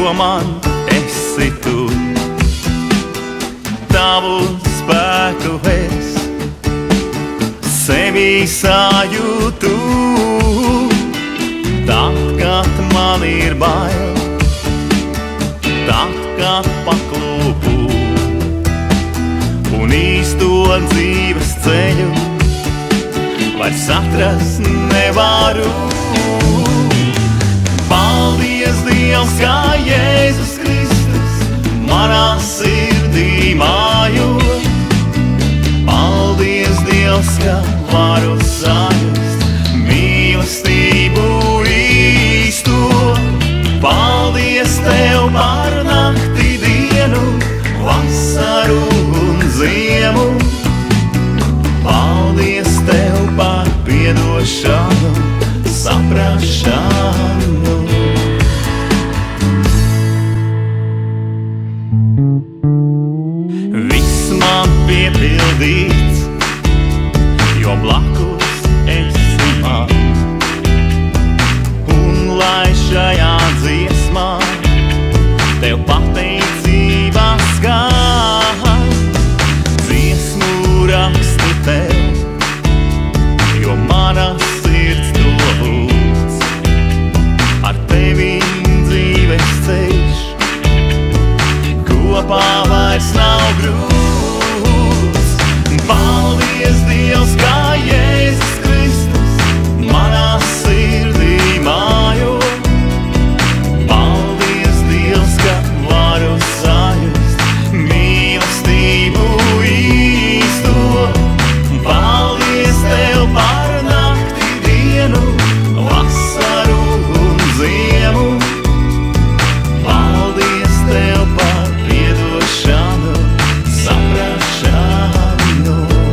jo man esi tu. Tavu spēku es sevi sajūtu, tad, kad man ir bail, tad, kad paklūpu un īsto dzīves ceļu vairs atrast nevaru. Paldies Dievs, kā Jēzus Kristus manā sirdī mājo. Paldies Dievs, ka varu sajust mīlestību īsto. Paldies Tev par nakti, dienu, vasaru un ziemu. Paldies Tev par piedošanu, saprašanu. Viss man piepildīts, jo blakus esi man. Un lai šajā dziesmā Tev pateicībā skan, dziesmu rakstu Tev, jo mana sirds to lūdz. Ar Tevi dzīves ceļš kopā vairs nav grūts. Paldies Dievs, kā Jēzus Kristus manā sirdī mājo. Paldies Dievs, ka varu sajust mīlestību īsto. Paldies Tev par nakti, dienu, vasaru un ziemu. Paldies Tev par piedošanu, saprašanu.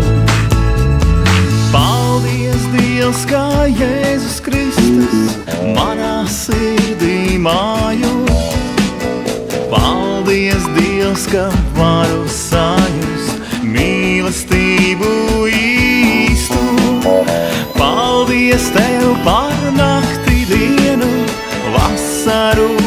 Paldies Dievs, kā Jēzus Kristus manā sirdī mājo. Paldies Dievs, ka varu sajust mīlestību īstu. Paldies Tev par nakti, dienu, vasaru